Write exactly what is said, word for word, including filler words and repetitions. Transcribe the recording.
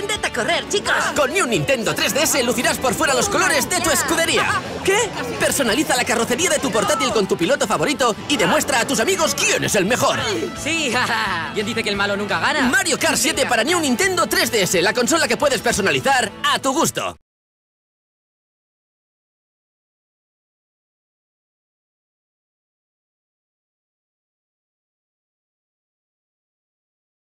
Aprended a correr, chicos. Con New Nintendo tres D S lucirás por fuera los colores de tu escudería. ¿Qué? Personaliza la carrocería de tu portátil con tu piloto favorito y demuestra a tus amigos quién es el mejor. Sí, jaja. ¿Quién dice que el malo nunca gana? Mario Kart siete para New Nintendo tres D S, la consola que puedes personalizar a tu gusto.